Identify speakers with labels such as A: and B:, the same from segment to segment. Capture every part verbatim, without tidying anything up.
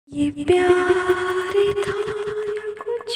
A: ये प्यार था या कुछ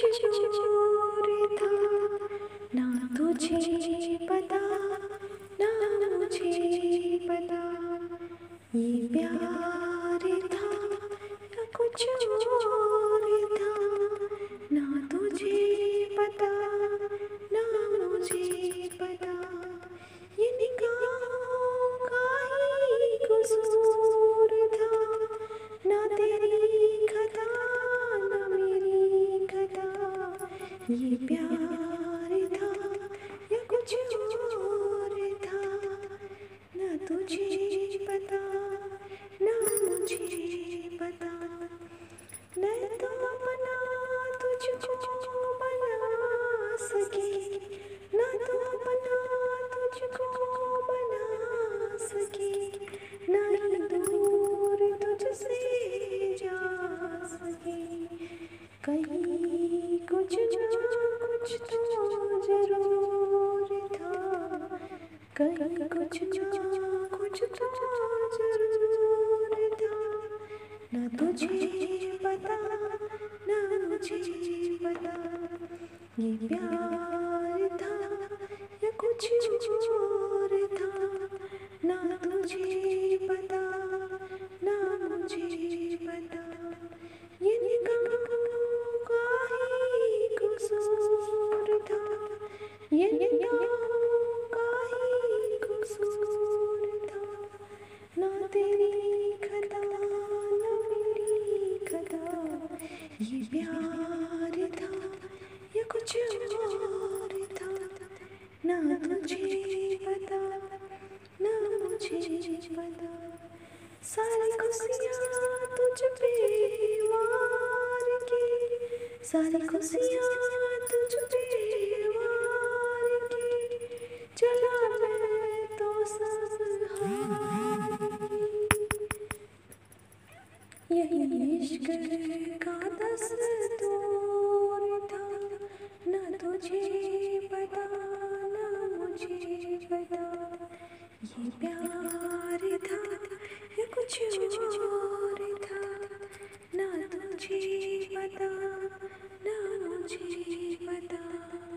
A: और था, ना तुझे पता ना मुझे पता। ये प्यार था या कुछ और था, ना तुझे पता ना मुझे पता। ये निगाहों का ही कसूर था, ना तेरी खता ना मेरी खता। ये प्यार था या कुछ और था, ना तुझे पता ना मुझे पता। मैं तो अपना तुझको बना सकी, ना तो अपना तुझको बना सकी, ना ही दूर तुझसे जा सकी। कहीं कुछ ना कुछ तो जरूर था, कहीं कुछ ना कुछ तो जरूर था, ना तुझे पता ना मुझे पता। ये प्यार था या कुछ और था, ना तुझे पता ना मुझे पता। ये निगाहों का ही कसूर था, ये निगाहों का ही कसूर था, ना तेरी खता ना मेरी खता। ये प्यार था या कुछ और था, ना तुझे पता ना मुझे पता। सारी खुशियाँ तुझ पे वार की, सारी खुशियाँ तुझ पे वार की, चला मैं तो सब हार की। यही इश्क का दस्तूर था, ना तुझे पता ना मुझे पता। ये प्यार था या कुछ